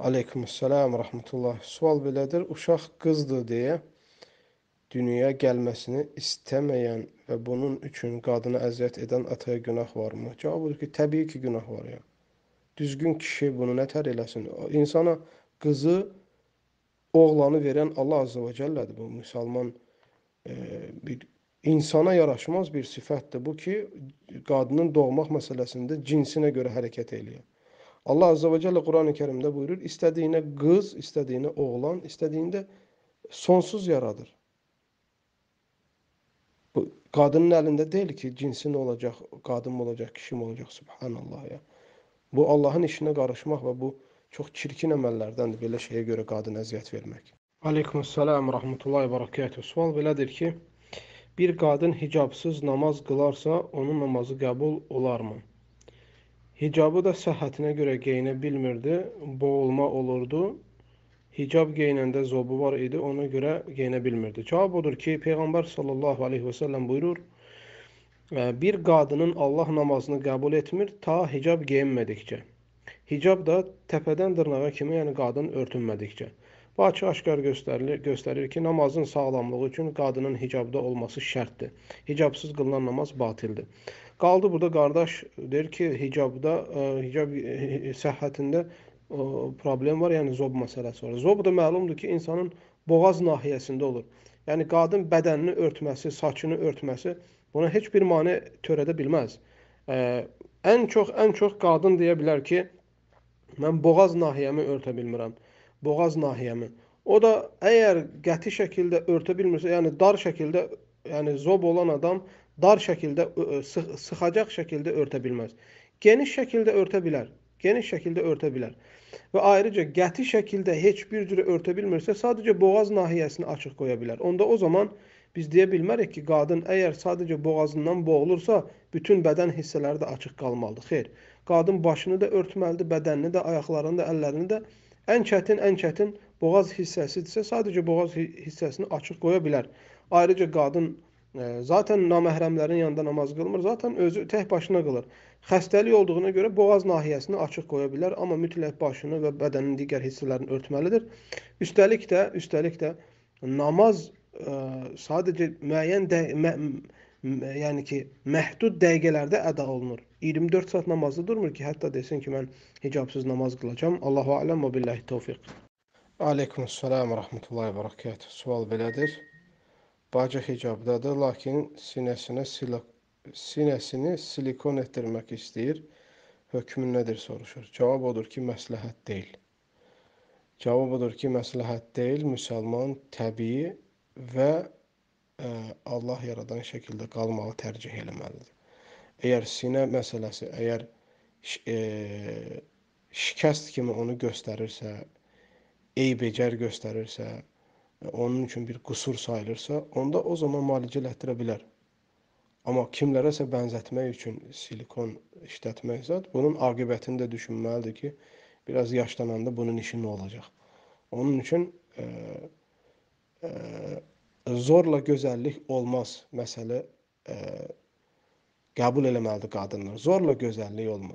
Aleykümselam rahmetullah. Sual belədir. Uşaq qızdır deyə dünyaya gəlməsini istəməyən və bunun üçün qadını əziyyət edən ataya günah varmı? Cavab odur ki, təbii ki, günah var ya. Düzgün kişi bunu nətər eləsin? İnsana qızı, oğlanı verən Allah Azze və Cəllədir. Bu müsəlman bir insana yaraşmaz bir sifətdir. Bu ki, qadının doğmaq məsələsində cinsinə görə hərəkət eləyir. Allah Azze ve Celle Kur'an-ı Kerim'de buyurur, istediğine kız, istediğine oğlan, istediğinde sonsuz yaradır. Bu kadının elinde değil ki cinsi ne olacak, kadın mı olacak, kişi mi olacak, subhanallah ya. Bu Allah'ın işine karışmak ve bu çok çirkin emellerdendir, böyle şeye göre kadına əziyyət vermek. Aleykümselam rahmetullahi ve berekatuhu. Sual belədir ki, bir kadın hicabsız namaz kılarsa onun namazı qəbul olarmı? Hicabı da səhhətinə görə geyinə bilmirdi, boğulma olurdu. Hicab geyinəndə zobu var idi, ona görə geyinə bilmirdi. Cavab odur ki, Peyğəmbər sallallahu aleyhi və səlləm buyurur, bir qadının Allah namazını qəbul etmir ta hicab geyinmədikcə. Hicab da təpədən dırnağa kimi, yəni qadın örtünmədikcə. Bu açıq-aşkar göstərir ki, namazın sağlamlığı üçün qadının hicabda olması şərtdir. Hicabsız qılınan namaz batildir. Qaldı burada qardaş deyir ki, hicab səhhətində problem var, yəni zob məsələsi var. Zob da məlumdur ki, insanın boğaz nahiyəsində olur. Yəni qadın bədənini örtməsi, saçını örtməsi buna heç bir mane törədə bilməz. Ən çox qadın deyə bilər ki, mən boğaz nahiyəmi örtə bilmirəm. Boğaz nahiyəmi. O da əgər qəti şəkildə örtə bilmirsə, yəni dar şəkildə, yəni zob olan adam dar şəkildə, sıxacaq şəkildə örtə bilməz. Geniş şəkildə örtə bilər. Geniş şəkildə örtə bilər. Və ayrıca qəti şəkildə heç bir cürə örtə bilmirsə, sadəcə boğaz nahiyəsini açıq qoya bilər. Onda o zaman biz deyə bilmərik ki, qadın əgər sadəcə boğazından boğulursa, bütün bədən hissələri də açıq qalmalıdır. Xeyr. Qadın başını da örtməlidir, bədənini də, ayaqlarını da, əllərini də. Ən çətin boğaz hissəsidirsə, sadəcə boğaz hissəsini açıq qoya bilər. Ayrıca qadın zaten naməhrəmlərin yanında namaz qılmır, zaten özü tək başına qılır. Xəstəlik olduğuna görə boğaz nahiyəsini açıq qoya bilər, amma mütləq başını və bədənin digər hissələrini örtməlidir. Üstəlik də namaz sadəcə müəyyən yəni ki, məhdud dəqiqələrdə əda olunur. 24 saat namazda durmur ki, hətta desin ki, mən hicabsız namaz qılacağım. Allahu aləm və billahi tevfiq. Aleykümselam rahmetullahi və berekatuhu. Sual belədir. Bacı hicabdadır, lakin sinəsini silikon etdirmək istəyir. Hökmü nədir soruşur. Cavab odur ki, məsləhət deyil. Cavab odur ki, məsləhət deyil. Müsəlman təbii və Allah yaradan şəkildə qalmağı tərcih eləməlidir. Əgər sinə məsələsi, əgər şikəst kimi onu göstərirsə, eybəcər göstərirsə, onun üçün bir qüsur sayılırsa, onda o zaman müalicə elətdirə bilər. Amma kimlərəsə bənzətmək üçün silikon işlətmək zət, bunun aqibətini də düşünməlidir ki, biraz yaşlananda bunun işi nə olacaq? Onun üçün zorla gözəllik olmaz məsələ qəbul eləməlidir qadınlar. Zorla gözəllik olmur.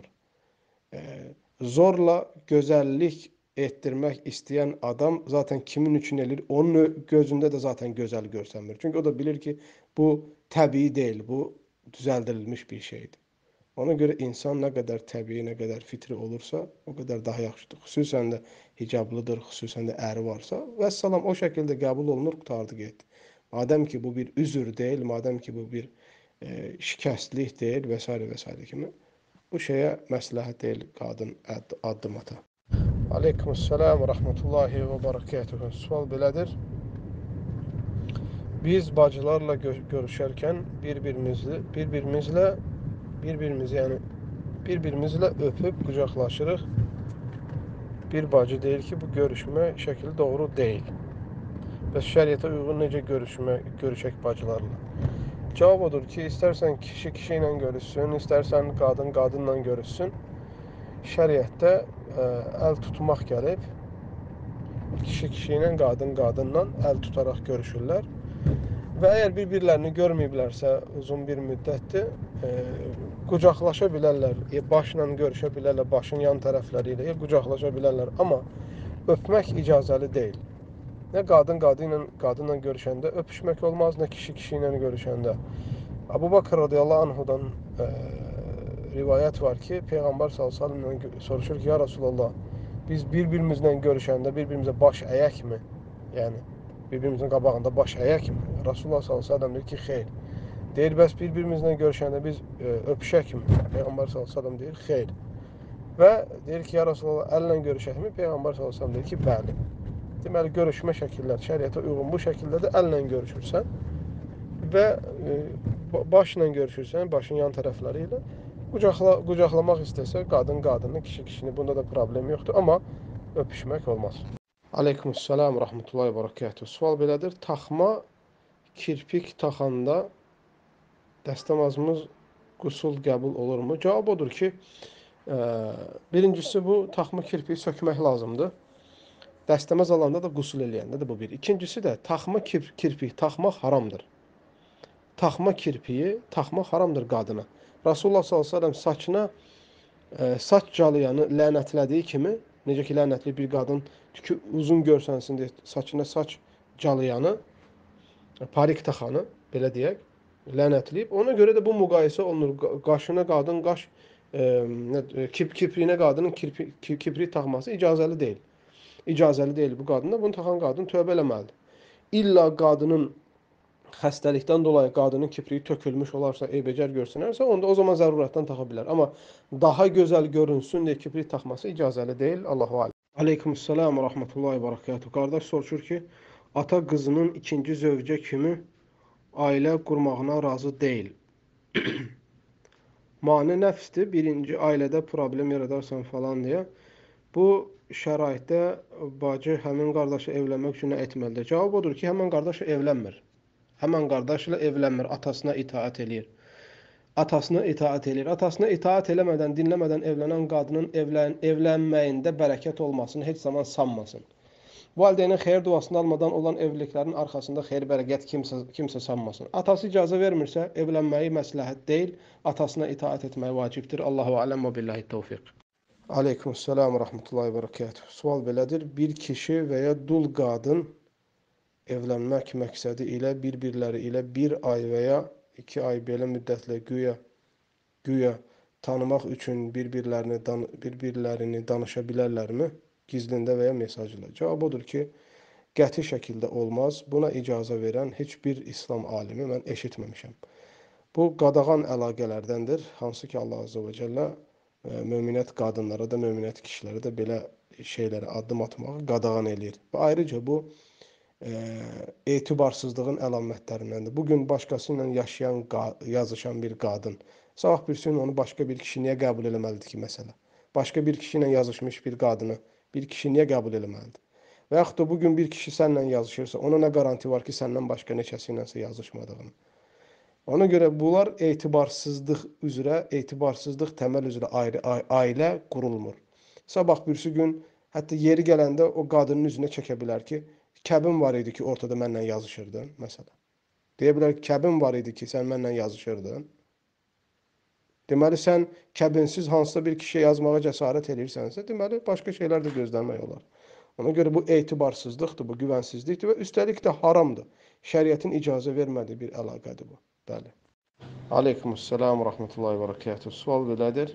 Zorla gözəllik etdirmək istəyən adam zaten kimin üçün elir? Onun gözündə də zaten gözəl görsənmir. Çünki o da bilir ki, bu təbii deyil, bu düzəldilmiş bir şeydir. Ona görə insan nə qədər təbii, nə qədər fitri olursa, o qədər daha yaxşıdır. Xüsusən də hicablıdır, xüsusən də əri varsa, vəssalam o şəkildə qəbul olunur, qutardı getdi. Madəm ki, bu bir üzür deyil, madəm ki, bu bir şikəstlik deyil və s. kimi, bu şeyə məsləhət deyil qadın addım ata. Aleykümselam və rahmetullahi və berekatuhu. Sual belədir. Biz bacılarla görüşərkən birbirimizlə öpüb qucaqlaşırıq. Bir bacı deyir ki, bu görüşmə şəkli doğru deyil. Bəs şəriətə uyğun necə görüşək bacılarla? Cavab odur ki, istərsən kişi ilə görüşsün, istərsən qadın qadınla görüşsün. Şəriətdə əl tutmaq gəlib. Kişi ilə, qadın qadınla əl tutaraq görüşürlər. Və əgər bir-birlərini görməyiblərsə uzun bir müddətdir, qucaqlaşa bilərlər, başla görüşə bilərlər, başın yan tərəfləri ilə qucaqlaşa bilərlər. Amma öpmək icazəli deyil. Nə qadınla görüşəndə öpüşmək olmaz, nə kişi ilə görüşəndə. Əbu Bakr radiyallahu anhudan rivayət var ki, Peyğəmbər sallallahu əleyhi və səlləm soruşur ki, ya Rasulullah, biz bir-birimizlə görüşəndə bir-birimizə baş əyəkmi? Yəni bir-birimizin qabağında baş əyəkmi? Rasulullah sallallahu əleyhi və səlləm deyir ki, xeyr. Deyir, bəs bir-birimizlə görüşəndə biz öpüşəkmi? Peyğəmbər sallallahu əleyhi və səlləm deyir, xeyr. Və deyir ki, ya Rasulullah, əllə görüşəkmi? Peyğəmbər sallallahu əleyhi və səlləm deyir ki, bəli. Deməli, görüşmə şəkilləri şəriətə uyğun bu şəkildə də əllə görüşürsən və başla görüşürsən, başın yan tərəfləri ilə. Qucaqlamaq istəsə qadın qadını, kişi kişini, bunda da problem yoxdur, amma öpüşmək olmaz. Aleykümselam rahmetullahi ve berekatuhu. Sual belədir: taxma kirpik taxanda dəstəmazımız qusul qəbul olurmu? Cavab odur ki, birincisi bu taxma kirpiyi sökmək lazımdır. Dəstəmaz alanda da qusul eləyəndə də bu bir. İkincisi də taxma kirpik taxmaq haramdır. Taxma kirpiyi taxmaq haramdır qadına. Rasulullah sallallahu əleyhi və səlləm saçına saç calayanı lənətlədiyi kimi, necə ki lənətli bir qadın tükü uzun görsənsin deyə saçına saç calayanı, parik taxanı belə deyək, lənətləyib. Ona görə də bu müqayisə olunur. Qaşına qadın kipriyinə qadının kiprik taxması icazəli deyil. İcazəli deyil bu qadında. Bunu taxan qadın tövbə eləməlidir. İlla qadının xəstəlikdən dolayı qadının kipriyi tökülmüş olarsa, eybəcər görsənərsə, onda o zaman zərurətdən taxa bilər. Amma daha gözəl görünsün deyə kiprik taxması icazəli deyil. Allahu aləm. Aleykümselam və rahmetullahi və berekatuhu. Qardaş soruşur ki, ata qızının ikinci zövcə kimi ailə qurmağına razı deyil. Mane nəfsdir. Birinci ailədə problem yaradarsan falan deyə. Bu şəraitdə bacı həmin qardaşı evlənmək üçün nə etməlidir? Cavab odur ki, həmin qardaşı evlənmir. Həmin qardaşla evlənmir, atasına itaat eləyir. Atasına itaat eləyir. Atasına itaat eləmədən, dinləmədən evlənən qadının evlənməyində bərəkət olmasını heç zaman sanmasın. Valideynin xeyir duasını almadan olan evliliklərin arxasında xeyir bərəkət kimsə sanmasın. Atası icazə vermirsə, evlənməyi məsləhət deyil, atasına itaat etməyi vacibdir. Allahu aləm və billahi tevfiq. Aleykümselam və rahmetullahi və berekatuhu. Sual belədir: bir kişi və ya dul qadın evlənmək məqsədi ilə bir-birləri ilə bir ay və ya 2 ay belə müddətlə güya tanımaq üçün bir-birlərini danışa bilərlərmi? Gizlində və ya mesajla. Cavab odur ki, qəti şəkildə olmaz. Buna icazə verən heç bir İslam alimi mən eşitməmişəm. Bu qadağan əlaqələrdəndir. Hansı ki Allah Azze və Cəllə möminət qadınlara da, möminət kişilərə də belə şeylərə addım atmağı qadağan eləyir. Və ayrıca bu etibarsızlığın əlamətlərindəndir. Bugün başqası ilə yazışan bir qadın, sabah bir gün onu başqa bir kişi niyə qəbul eləməlidir ki, məsələ? Başqa bir kişi ilə yazışmış bir qadını bir kişi niyə qəbul eləməlidir? Və yaxud da bugün bir kişi sənlə yazışırsa, ona nə garanti var ki, səndən başqa neçəsi ilənsə yazışmadığını? Ona görə bunlar etibarsızlıq təməl üzrə ailə qurulmur. Sabah birisi gün, hətta yeri gələndə o qadının üzünə çəkə bilər ki, kəbin var idi ki, ortada mənlə yazışırdın, məsələn. Deyə bilər ki, kəbin var idi ki, sən mənlə yazışırdın. Deməli, sən kəbinsiz hansısa bir kişiyə yazmağa cəsarət edirsənsə, deməli, başqa şeylər də gözləmək olar. Ona görə bu etibarsızlıqdır, bu güvənsizlikdir və üstəlik də haramdır. Şəriətin icazə vermədiyi bir əlaqədir bu. Bəli. Aleykümselam və rahmetullahi və berekatuhu. Sual belədir: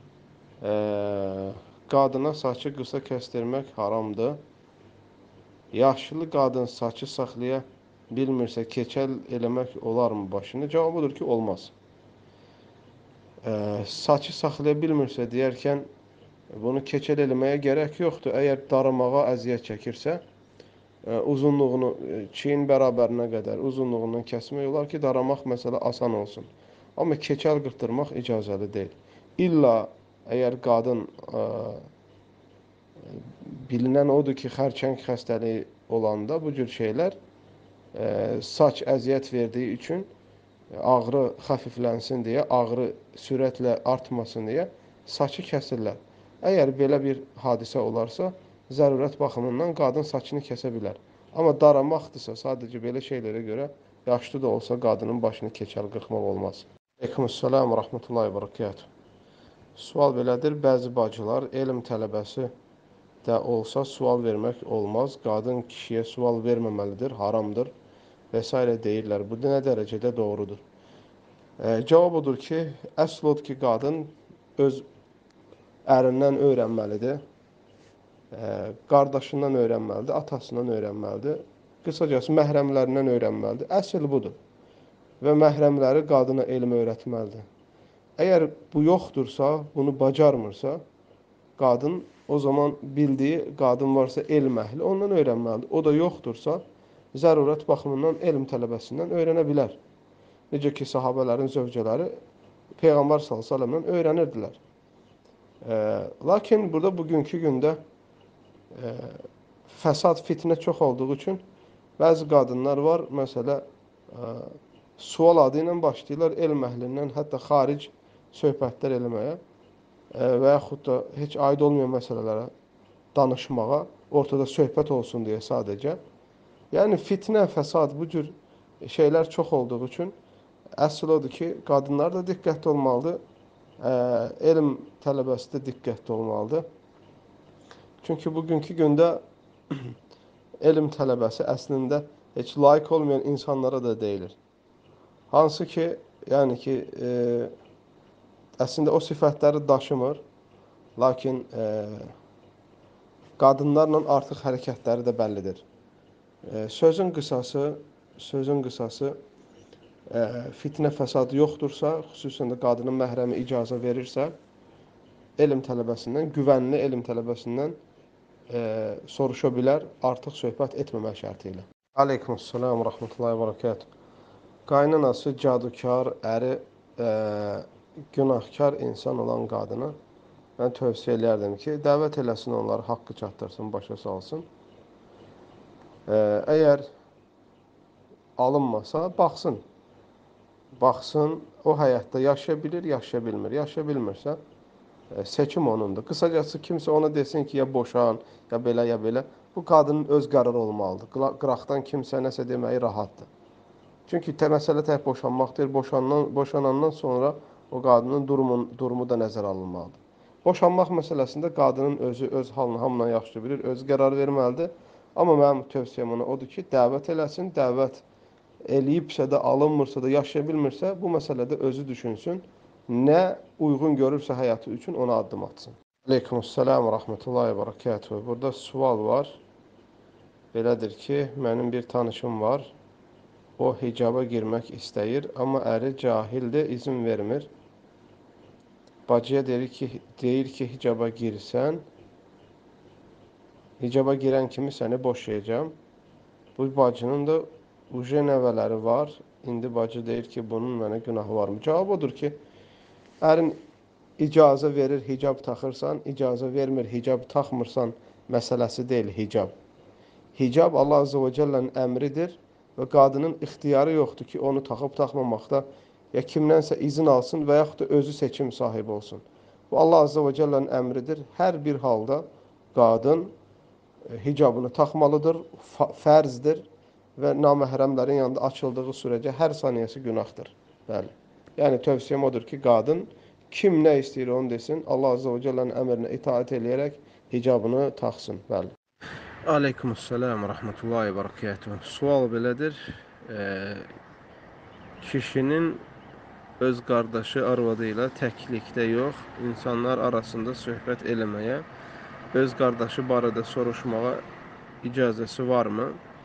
qadına saçı qısa kəsdirmək haramdır. Yaşlı qadın saçı saxlaya bilmirsə, keçəl eləmək olarmı başını? Cavab odur ki, olmaz. Saçı saxlaya bilmirsə deyərkən, bunu keçəl eləməyə gərək yoxdur. Əgər daramağa əziyyət çəkirsə, uzunluğunu, çiyin bərabərinə qədər uzunluğundan kəsmək olar ki, daramaq məsələ asan olsun. Amma keçəl qırtdırmaq icazəli deyil. İlla əgər qadın bilinən odur ki, xərçəng xəstəliyi olanda bu cür şeylər saç əziyyət verdiyi üçün ağrı xəfiflənsin deyə, ağrı sürətlə artmasın deyə saçı kəsirlər. Əgər belə bir hadisə olarsa, zərurət baxımından qadın saçını kəsə bilər. Amma daramaqdırsa, sadəcə belə şeylərə görə yaşlı da olsa qadının başını keçəl qırxmaq olmaz. Aleykümselam və rahmetullahi və berekatuhu. Sual belədir: bəzi bacılar elm tələbəsi də olsa sual vermək olmaz. Qadın kişiyə sual verməməlidir, haramdır və s. deyirlər. Bu nə dərəcədə doğrudur? Cavab odur ki, əsl odur ki, qadın öz ərindən öyrənməlidir, qardaşından öyrənməlidir, atasından öyrənməlidir. Qısacası məhrəmlərindən öyrənməlidir. Əsl budur və məhrəmləri qadına elm öyrətməlidir. Əgər bu yoxdursa, bunu bacarmırsa, qadın o zaman bildiyi qadın varsa elm əhli ondan öyrənməlidir. O da yoxdursa, zərurət baxımından elm tələbəsindən öyrənə bilər. Necə ki, sahabələrin zövcələri Peyğəmbər s.ə.v-dən öyrənirdilər. Lakin burada bugünkü gündə fəsad, fitnə çox olduğu üçün bəzi qadınlar var, məsələ sual adı ilə başlayırlar elm əhlindən, hətta xaric söhbətlər eləməyə və yaxud da heç aid olmayan məsələlərə danışmağa, ortada söhbət olsun deyə sadəcə. Yəni fitnə, fəsad, bu cür şeylər çox olduğu üçün əsl odur ki, qadınlar da diqqətli olmalıdır, elm tələbəsi də diqqətli olmalıdır. Çünki bugünkü gündə elm tələbəsi əslində heç layiq olmayan insanlara da deyilir. Hansı ki, yəni ki, əslində o sifətləri daşımır, lakin qadınlarla artıq hərəkətləri də bəllidir. Sözün qısası, fitnə fəsadı yoxdursa, xüsusən də qadının məhrəmi icazə verirsə, elm tələbəsindən, güvənli elm tələbəsindən soruşa bilər, artıq söhbət etməmək şərti ilə. Aleykümselam, rahmetullahi və bərəkətuh. Qaynanası cadukar, əri günahkar insan olan qadına mən tövsiyə edərdim ki, dəvət eləsin onları, haqqı çatdırsın, başa salsın. Əgər alınmasa, baxsın, o həyatda yaşaya bilir, yaşaya bilmir. Yaşaya bilmirsə, seçim onundur. Qısacası kimsə ona desin ki, ya boşan, ya belə, ya belə. Bu qadının öz qərarı olmalıdır. Qıraqdan kimsə nəsə deməyi rahatdır. Çünki məsələ tək boşanmaq deyil, boşanandan sonra o qadının durumu da nəzərə alınmalıdır. Boşanmaq məsələsində qadının özü öz halını hamla yaxşı bilir, öz qərar verməlidir. Amma mənim tövsiyəm ona odur ki, dəvət eləsin, dəvət eləyibsə də, alınmırsa da, yaşaya bilmirsə, bu məsələdə özü düşünsün, nə uyğun görürsə həyatı üçün ona addım atsın. Aleykümselam, rahmetullahi və bərəkətuh. Burada sual var. Belədir ki, mənim bir tanışım var. O hicaba girmək istəyir, amma əri cahildir, izin vermir. Bacıya deyir ki, hicaba girsən, hicaba girən kimi səni boşayacağım. Bu bacının da uje nəvələri var. İndi bacı deyir ki, bunun mənə günahı varmı? Cavab odur ki, ərin icazə verir, hicab taxırsan, icazə vermir, hicab taxmırsan məsələsi deyil hicab. Hicab Allah Azze və Cəllənin əmridir və qadının ixtiyarı yoxdur ki, onu taxıb taxmamaqda ya kimdənsə izin alsın və yaxud da özü seçim sahibi olsun. Bu Allah Azze və Cəllənin əmridir. Hər bir halda qadın hicabını taxmalıdır, fərzdir və naməhrəmlərin yanında açıldığı sürəcə hər saniyəsi günahdır. Bəli. Yəni tövsiyəm odur ki, qadın kim nə istəyir onu desin, Allah Azze və Cəllənin əmrinə itaat eləyərək hicabını taxsın. Bəli. Aleykümselam, rahmetullahi və bərəkətuh. Sual belədir. Kişinin öz qardaşı arvadı ilə təklikdə yox, insanlar arasında söhbət eləməyə, öz qardaşı barədə soruşmağa icazəsi varmı?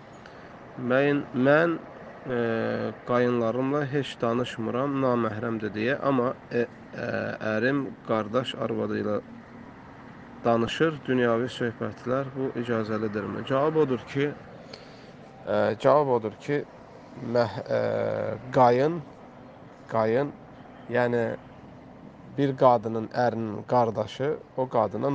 Mən qayınlarımla heç danışmıram, naməhrəmdir deyə, amma ərim qardaş arvadı ilə danışır, dünyavi söhbətlər, bu icazəlidirmi? Cavab odur ki, qayın, yəni bir qadının ərinin qardaşı o qadına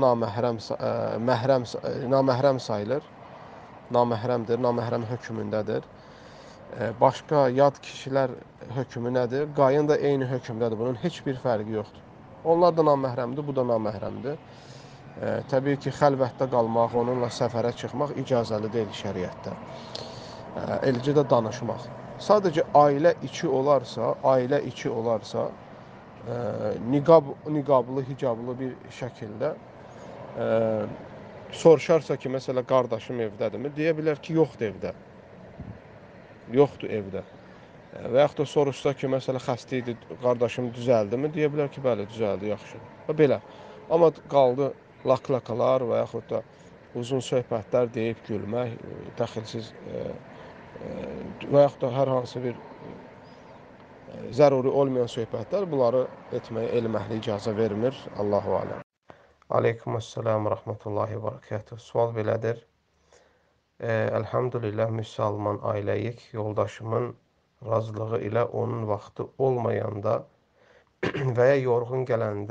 naməhrəm sayılır, naməhrəmdir, naməhrəm hökmündədir. Başqa yad kişilər hökmü nədir? Qayın da eyni hökmdədir, bunun heç bir fərqi yoxdur. Onlar da naməhrəmdir, bu da naməhrəmdir. Təbii ki, xəlvətdə qalmaq, onunla səfərə çıxmaq icazəli deyil şəriətdə. Eləcə də danışmaq. Sadəcə ailə içi olarsa, niqablı, hicablı bir şəkildə Soruşarsa ki, məsələ qardaşım evdədirmi? Deyə bilər ki, yoxdur evdə. Yoxdur evdə. Və yaxud da soruşsa ki, məsələ xəstə idi, qardaşım düzəldimi? Deyə bilər ki, bəli, düzəldi, yaxşıdır. Və belə. Amma qaldı lak-lakalar və yaxud da uzun söhbətlər deyib gülmək, təxilsiz və yaxud da hər hansı bir zəruri olmayan söhbətlər, bunları etməyə elm əhli icazə vermir. Allahu aləm. Aleykumussalam və rəhmətullahi və bərəkətuh. Sual belədir. Elhamdülillah müsəlman ailəyik. Yoldaşımın razılığı ilə onun vaxtı olmayanda və ya yorğun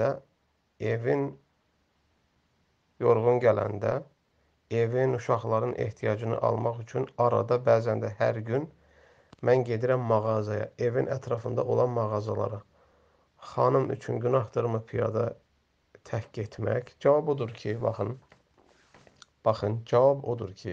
gələndə evin uşaqların ehtiyacını almaq üçün arada bəzən də hər gün mən gedirəm mağazaya, evin ətrafında olan mağazalara. Xanım üçün günahdırmı piyada tək getmək? Cavab odur ki, baxın, cavab odur ki,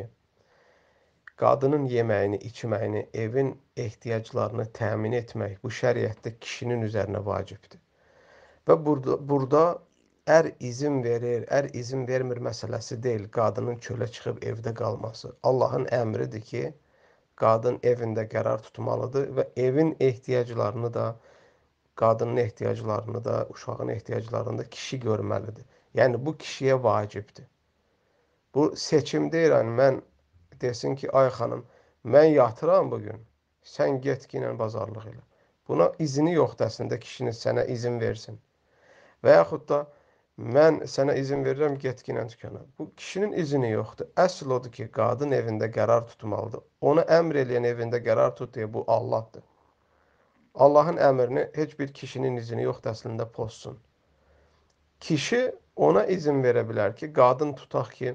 qadının yeməyini, içməyini, evin ehtiyaclarını təmin etmək bu şəriətdə kişinin üzərinə vacibdir. Və burada ər izin verir, ər izin vermir məsələsi deyil, qadının çölə çıxıb evdə qalması. Allahın əmridir ki, qadın evində qərar tutmalıdır və evin ehtiyaclarını da, qadının ehtiyaclarını da, uşağın ehtiyaclarını da kişi görməlidir. Yəni, bu kişiyə vacibdir. Bu seçim deyil, yəni mən desin ki, ay xanım, mən yatıram bugün, sən get ki ilə bazarlıq elə. Buna izini yoxdur əslində kişinin sənə izin versin. Və yaxud da mən sənə izin verirəm, get ki ilə dükana. Bu kişinin izini yoxdur. Əsl odur ki, qadın evində qərar tutmalıdır. Ona əmr eləyən evində qərar tut deyə bu Allahdır. Allahın əmrini heç bir kişinin izini yoxdur əslində pozsun. Kişi ona izin verə bilər ki, qadın tutaq ki,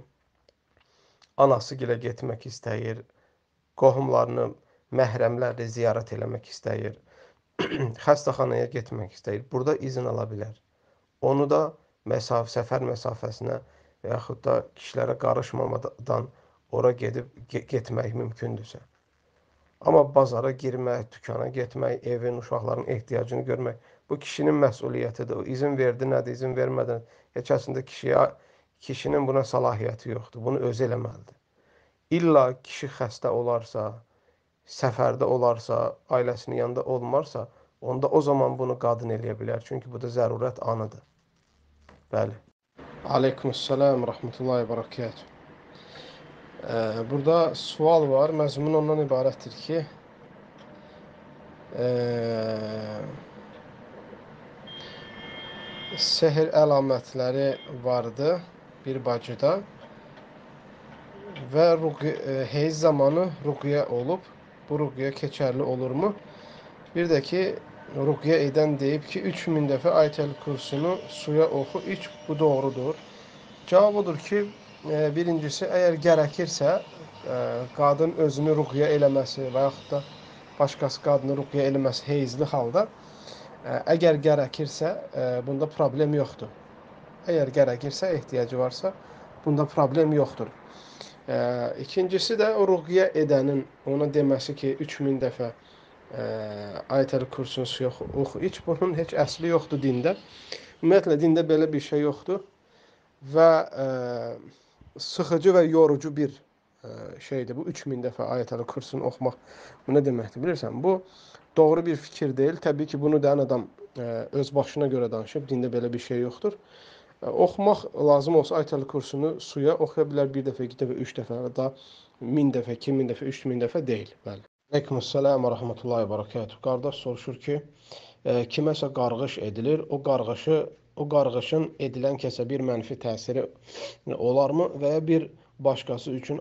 anası gilə getmək istəyir, qohumlarını, məhrəmləri ziyarət eləmək istəyir, xəstəxanaya getmək istəyir. Burada izin ala bilər. Onu da səfər məsafəsinə və yaxud da kişilərə qarışmamadan ora getmək mümkündürsə. Amma bazara girmək, dükana getmək, evin, uşaqların ehtiyacını görmək, bu kişinin məsuliyyətidir. O izin verdi, nədir, izin vermədən, heç əslində kişinin buna səlahiyyəti yoxdur. Bunu özü eləməlidir. İlla kişi xəstə olarsa, səfərdə olarsa, ailəsinin yanında olmarsa, onda o zaman bunu qadın eləyə bilər. Çünki bu da zərurət anıdır. Bəli. Aleykumussalam, rəhmətullahi və bərəkətuh. Burada sual var. Məzmun ondan ibarətdir ki, sehr əlamətləri vardı bir bacıda və heyz zamanı ruqyə olub. Bu ruqyə keçərli olurmu? Bir də ki, ruqyə edən deyib ki, 3000 dəfə Ayətəl Kürsünü suya oxu, iç, bu doğrudur. Cavab odur ki, birincisi, əgər gərəkirsə, qadın özünü ruqyə eləməsi və yaxud da başqası qadını ruqyə eləməsi heyzli halda, əgər gərəkirsə, bunda problem yoxdur. Əgər gərəkirsə, ehtiyacı varsa, bunda problem yoxdur. İkincisi də o ruqyə edənin ona deməsi ki, 3000 dəfə Ayətəl Kürsünü suya oxu, iç, bunun heç əsli yoxdur dində. Ümumiyyətlə, dində belə bir şey yoxdur. Və sıxıcı və yorucu bir şeydir. Bu 3000 dəfə Ayətəl Kürsünü oxumaq bu nə deməkdir bilirsən? Bu doğru bir fikir deyil. Təbii ki, bunu deyən adam öz başına görə danışıb. Dində belə bir şey yoxdur. Oxumaq lazım olsa Ayətəl Kürsünü suya oxuya bilər 1 dəfə, 2 dəfə, 3 dəfə və da 1000 dəfə, 2000 dəfə, 3000 dəfə deyil. Bəli. Aleykümselam və rəhmətullahi və bərəkətuh. Qardaş soruşur ki, kiməsə qarğış edilir, o qarğışın edilən kəsə bir mənfi təsiri olarmı və ya bir başqası üçün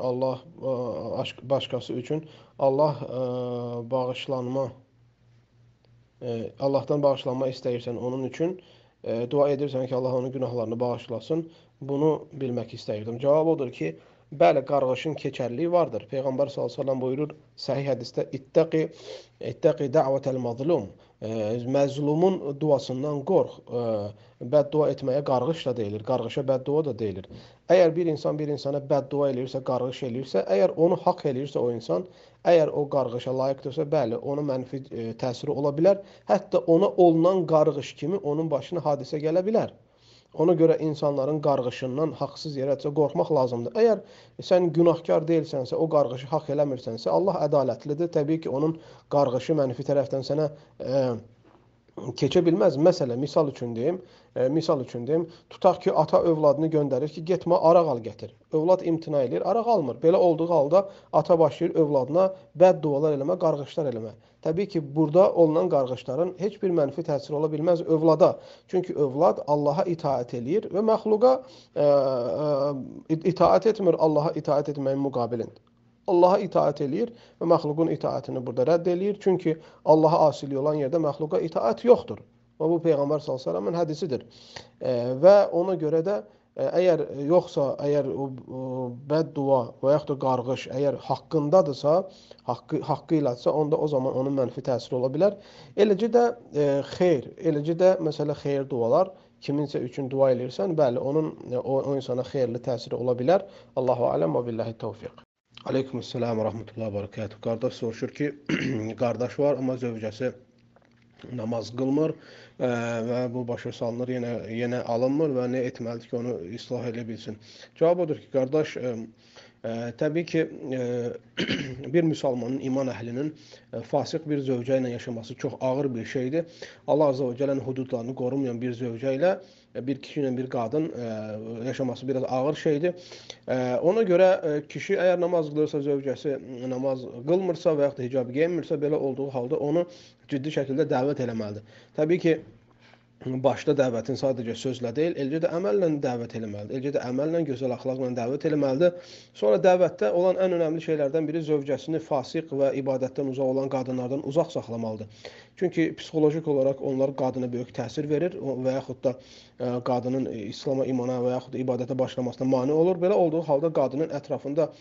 Allahdan bağışlanma istəyirsən onun üçün dua edirsən ki, Allah onun günahlarını bağışlasın. Bunu bilmək istəyirdim. Cavab odur ki, bəli, qarğışın keçərliyi vardır. Peyğəmbər s.ə.v buyurur səhih hədisdə İttəqi də'vətəl mazlum. Məzlumun duasından qorx. Bəddua etməyə qarğış da deyilir. Qarğışa bəddua da deyilir. Əgər bir insan bir insana bəddua eləyirsə, qarğış eləyirsə, əgər onu haqq eləyirsə o insan, əgər o qarğışa layiqdirsə, bəli, ona mənfi təsiri ola bilər. Hətta ona olunan qarğış kimi onun başına hadisə gələ bilər. Ona görə insanların qarğışından haqsız yerə qorxmaq lazımdır. Əgər sən günahkar deyilsənsə, o qarğışı haqq eləmirsənsə, Allah ədalətlidir. Təbii ki, onun qarğışı mənfi tərəfdən sənə keçə bilməz. Məsələ, misal üçün deyim, tutaq ki, ata övladını göndərir ki, getmə araq al gətir. Övlad imtina edir, araq almır. Belə olduğu halda ata başlayır övladına bəddualar eləmə, qarğışlar eləmə. Təbii ki, burada olunan qarğışların heç bir mənfi təsiri ola bilməz övlada. Çünki övlad Allaha itaət eləyir və məxluqa itaət etmir, Allaha itaət etməyin müqabilində. Allaha itaət eləyir və məxluqun itaətini burada rədd eləyir. Çünki Allaha asili olan yerdə məxluqa itaət yoxdur. Və bu Peyğəmbər s.ə.v-in hədisidir. Və ona görə də əgər o bəddua və yaxud da qarğış əgər haqqındadırsa, haqqı ilədirsə, onda o zaman onun mənfi təsiri ola bilər. Eləcə də məsələ xeyir dualar, kiminsə üçün dua eləyirsən, bəli, o insana xeyirli təsiri ola bilər. Allahu aləm və billahi tevfiq. Aleykümselam və rahmetullah və barakatuhu. Qardaş soruşur ki, qardaş var, amma zövcəsi namaz qılmır və bu başa salınır, yenə alınmır və nə etməlidir ki, onu islah edə bilsin. Cavab odur ki, qardaş, təbii ki, bir müsəlmanın, iman əhlinin fasıq bir zövcə ilə yaşaması çox ağır bir şeydir. Allah Azze və Cəllənin hududlarını qorumayan bir zövcə ilə, bir kişi ilə bir qadın yaşaması biraz ağır şeydir. Ona görə kişi əgər namaz qılırsa, zövcəsi namaz qılmırsa və yaxud da hicab geyinmirsə, belə olduğu halda onu ciddi şəkildə dəvət eləməlidir. Təbii ki, başda dəvətin sadəcə sözlə deyil, eləcə də əməllə dəvət eləməlidir. Eləcə də əməllə, gözəl əxlaqla dəvət eləməlidir. Sonra dəvətdə olan ən önəmli şeylərdən biri zövcəsini fasiq və ibadətdən uzaq olan qadınlardan uzaq saxlamalıdır. Çünki psixolojik olaraq onlar qadına böyük təsir verir və yaxud da qadının İslam'a, imana və yaxud da ibadətə başlamasına mane olur. Belə olduğu halda qadının ətrafında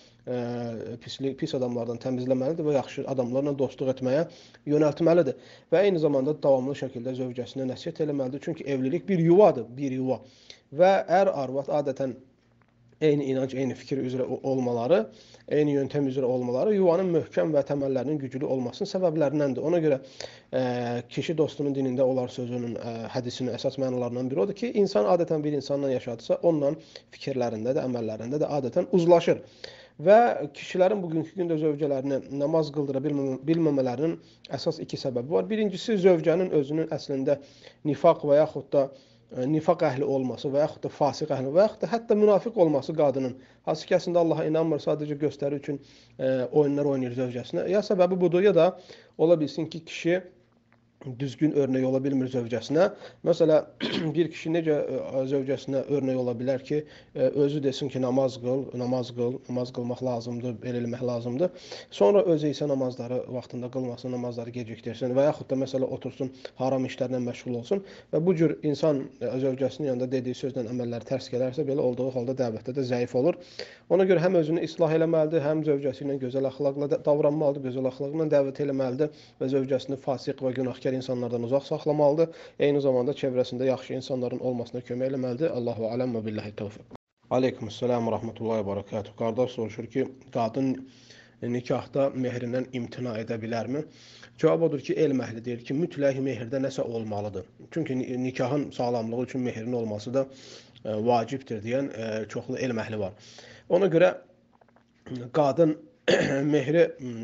pis adamlardan təmizləməlidir və yaxşı adamlarla dostluq etməyə yönəltməlidir. Və eyni zamanda davamlı şəkildə zövcəsinə nəsihət eləməlidir. Çünki evlilik bir yuvadır, bir yuva. Və ər-arvad adətən eyni inanc, eyni fikir üzrə olmaları, eyni yöntəm üzrə olmaları yuvanın möhkəm və təməllərinin güclü olmasının səbəblərindəndir. Ona görə kişi dostunun dinində olar sözünün hədisinin əsas mənalarından biri odur ki, insan adətən bir insanla yaşadısa, onunla fikirlərində də, əməllərində də adətən uzlaşır. Və kişilərin bugünkü gündə zövcələrini namaz qıldıra bilməmələrinin əsas iki səbəbi var. Birincisi, zövcənin özünün əslində nifaq və yaxud da nifaq əhli olması və yaxud da fasiq əhli və yaxud da hətta münafiq olması qadının. Hansı ki, əslində Allaha inanmır, sadəcə göstəri üçün oyunlar oynayır zövcəsinə. Ya səbəbi budur, ya da ola bilsin ki, kişi düzgün örnek ola bilmir zövcəsinə. Məsələ, bir kişi necə zövcəsinə örnek ola bilər ki, özü desin ki, namaz qılmaq lazımdır, belə eləmək lazımdır. Sonra özü isə namazları vaxtında qılmasın, namazları gecikdirsin və yaxud da məsələ otursun, haram işlərlə məşğul olsun və bu cür insan zövcəsinin yanında dediyi sözlə əməlləri tərs gələrsə, belə olduğu halda dəvətdə də zəif olur. Ona görə həm özünü islah eləməlidir, həm zövcəsi ilə gözəl əxlaqla davranmalıdır, gözəl əxlaqla dəvət eləməlidir və zövcəsini fasiq və günahkar insanlardan uzaq saxlamalıdır. Eyni zamanda çevrəsində yaxşı insanların olmasına kömək eləməlidir. Allahu aləm və billahi tevfiq. Aleykümselam və rahmetullahi və barakatuhu. Qardaş soruşur ki, qadın nikahda mehrindən imtina edə bilərmi? Cavab odur ki, elm əhli deyir ki, mütləq mehirdə nəsə olmalıdır. Çünki nikahın sağlamlığı üçün mehrin olması da vacibdir deyən çoxlu elm əhli var. Ona görə qadın mehri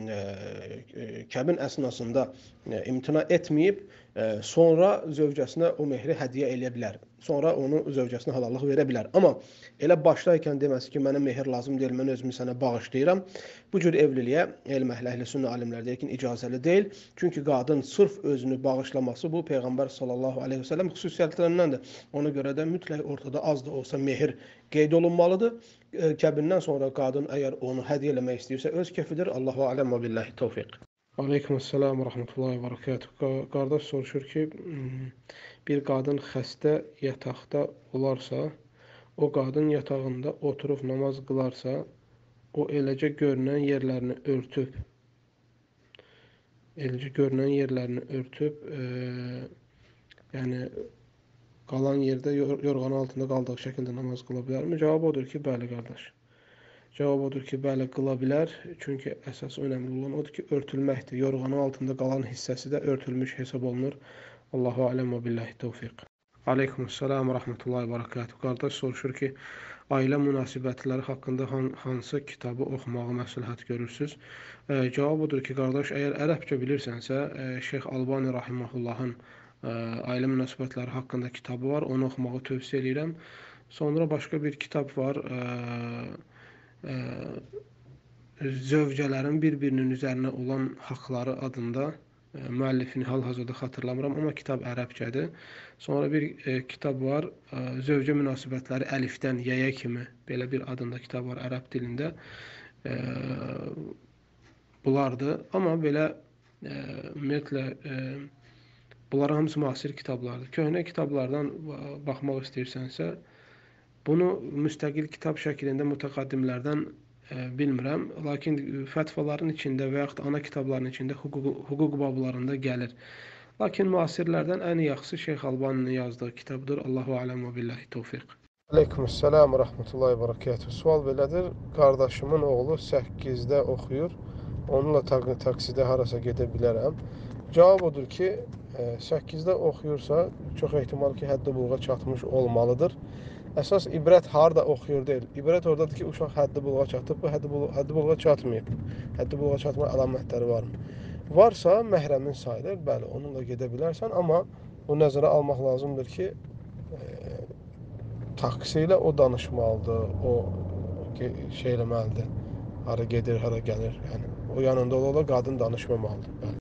kəbin əsnasında imtina etməyib, sonra zövcəsinə o mehri hədiyyə eləyə bilər. Sonra onu zövcəsinə halallıq verə bilər. Amma elə başlaykən deməsi ki, mənə mehir lazım deyil, mən özümü sənə bağışlayıram. Bu cür evliliyə elm əhli sünnə alimlər deyir ki, icazəli deyil. Çünki qadın sırf özünü bağışlaması bu Peyğəmbər sallallahu aleyhi və səlləm xüsusiyyətlərindəndir. Ona görə də mütləq ortada az da olsa mehir qeyd olunmalıdır. Kəbindən sonra qadın əgər onu hədiyyə eləmək istəyirsə öz kefidir. Allahu aləm və billahi tevfiq. Aleykümselam və rahmetullahi və barakatuhu. Qardaş soruşur ki, bir qadın xəstə yataqda olarsa, o qadın yatağında oturub namaz qılarsa, o eləcə görünən yerlərini örtüb, yəni qalan yerdə yorğanın altında qaldığı şəkildə namaz qıla bilərmi? Cavab odur ki, bəli qardaş. Cavab odur ki, bəli qıla bilər. Çünki əsas önəmli olan odur ki, örtülməkdir. Yorğanın altında qalan hissəsi də örtülmüş hesab olunur. Allahu aləm və billahi tevfiq. Aleykümselam və rəhmətullahi və bərəkatuhu. Qardaş soruşur ki, ailə münasibətləri haqqında hansı kitabı oxumağı məsləhət görürsünüz? Cavab odur ki, qardaş, əgər ərəbcə bilirsənsə, Şeyx Albani rahimehullahın ailə münasibətləri haqqında kitabı var, onu oxumağı tövsiyə edirəm. Sonra başqa bir kitab var, Zövcələrin bir-birinin üzərinə olan haqları adında. Müəllifini hal-hazırda xatırlamıram, amma kitab ərəbcədir. Sonra bir kitab var, Zövcə münasibətləri əlifdən yəyə kimi, belə bir adında kitab var ərəb dilində. Bunlardır. Amma belə ümumiyyətlə bunlar hamısı müasir kitablardır. Köhnə kitablardan baxmaq istəyirsənsə, bunu müstəqil kitab şəklində mütəqaddimlərdən bilmirəm, lakin fətvaların içində və yaxud ana kitabların içində hüquq bablarında gəlir. Lakin müasirlərdən ən yaxşısı Şeyx Albaninin yazdığı kitabdır. Allahu aləm və billahi tevfiq. Aleykümselam və rəhmətullahi və bərəkatuhu. Sual belədir. Qardaşımın oğlu 8-də oxuyur. Onunla taksidə harasa gedə bilərəm. Cavab odur ki, 8-də oxuyursa, çox ehtimal ki, həddi buluğa çatmış olmalıdır. Əsas ibrət harda oxuyur deyil. İbrət oradadır ki, uşaq həddi buluğa çatıb, bu həddi buluğa çatmayıb. Həddi buluğa çatma əlamətləri varmı? Varsa məhrəmin sayılır, bəli, onunla gedə bilərsən, amma bu nəzərə almaq lazımdır ki, taksi ilə o danışmalıdır, o şey eləməlidir, hara gedir, hara gəlir. Yəni, o yanında ola qadın danışmamalıdır. Bəli.